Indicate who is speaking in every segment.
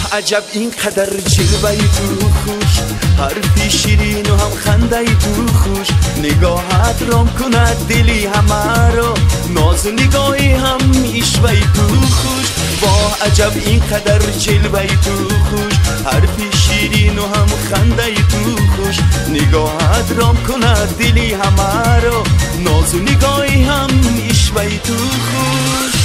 Speaker 1: عجب اینقدر جلوه‌ای تو خوش، حرفی شیرین و هم خنده‌ای تو خوش، نگاهت رام کند دلی همه رو، ناز و نگاهی هم عشوه‌ای تو خوش. واه عجب اینقدر جلوه‌ای تو خوش، حرفی شیرین و هم خنده‌ای تو خوش، نگاهت رام کند دلی همه رو، ناز و نگاهی هم عشوه‌ای تو خوش.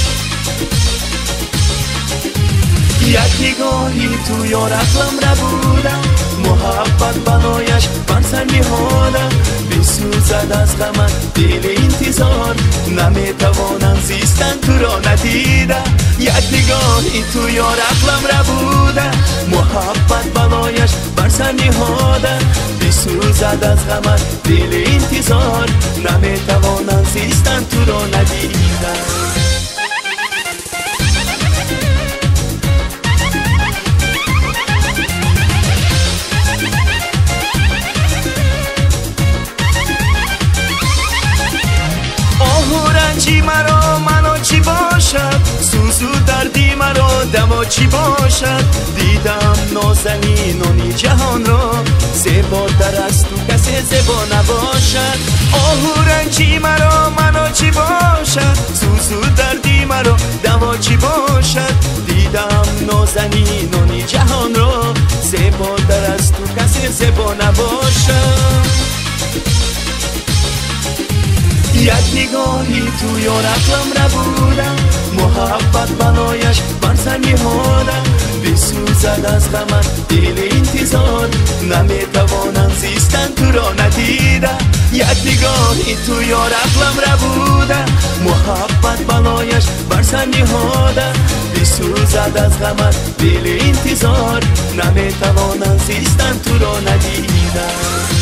Speaker 1: یک نگاهی تو یار عقلم نبودم، محبت بنایش من سر میهادم، بسوزد از غمت دل انتظار، نمیتوانم زیستن تو را ندیدم. یک نگاهی تو یار عقلم نبودم، محبت بنایش بر سر میهادم، بسوزد از غمت دل انتظار، نمیتوانم زیستن تو را ندیدم. رنجی مرا منو چی باشد، سوزو دردی مرا دوا چی باشد، دیدم نازنینانی جهان را، زیباتر از تو کسی زیبا نباشد. آهو رنجی مرا منو چی باشد، سوزو دردی مرا دوا چی باشد، دیدم نازنینانی جهان را، زیباتر از تو کسی زیبا نباشد. یک نگاهی تو یار عقلم نبودم، محبت بنایش بر سر میهادم، بسوزد از غمت دل انتظار، نمیتوانم زیستن تو را ندیدم. یک نگاهی تو یار عقلم نبودم، محبت بنایش بر سر میهادم، بسوزد از غمت دل انتظار، نمیتوانم زیستن تو را ندیدم.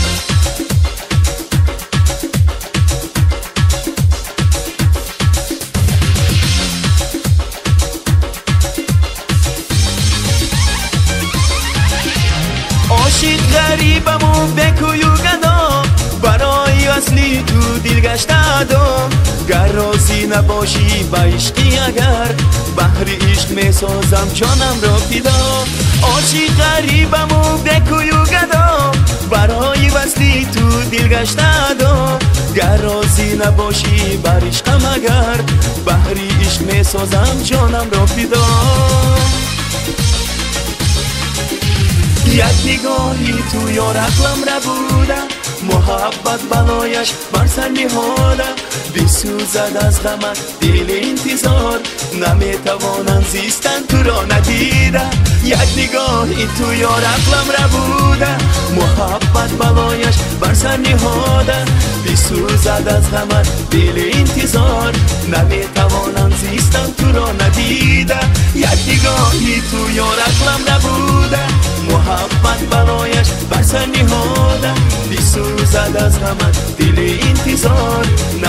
Speaker 1: عاشق غریبم و بکوی و گدا، برای اصلی تو دل گشته دام، گر راضی نباشی با عشقی اگر، بحر عشق می سازم جانم را فدا. عاشق غریبم و بکوی و گدا، برای اصلی تو دل گشته دام، گر راضی نباشی با عشقم اگر، بحر عشق می سازم جانم را فدا. یک نگاهی تو یار عقلم نبودم، محبت بنایش بر سر میهادم، بسوزد از غمت دل انتظار، نمیتوانم زیستن تو را ندیدم. یک نگاهی تو یار عقلم نبودم، محبت بنایش بر سر میهادم، بسوزد از غمت دل انتظار، نمیتوانم زیستن تو را ندیدم. یک نگاهی تو یار عقلم نبودم، محبت برایش بر سر نهادم، بسوزد از غمت دل انتظار،